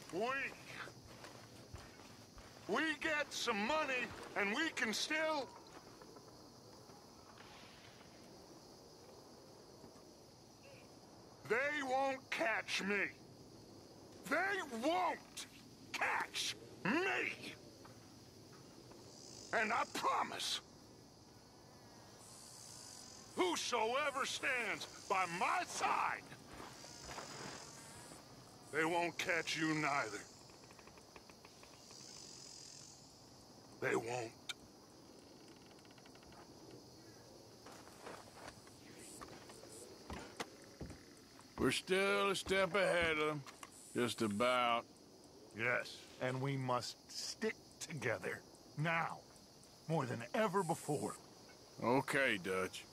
We get some money, and we can still... They won't catch me. They won't catch me! And I promise, whosoever stands by my side, they won't catch you neither. They won't. We're still a step ahead of them. Just about. Yes, and we must stick together. Now, more than ever before. Okay, Dutch.